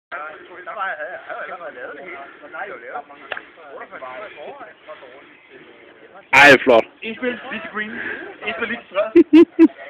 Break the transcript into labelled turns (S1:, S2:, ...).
S1: Der var jeg havde allerede lavet det hele. Nej, jeg lavede
S2: Ej, flot.
S1: Indspil, lige til green. Indspil, lige til stress.